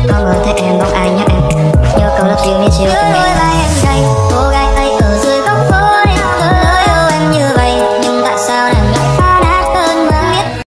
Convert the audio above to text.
Có mơ thấy em bóng ai nhớ em, nhớ câu love you, miss you.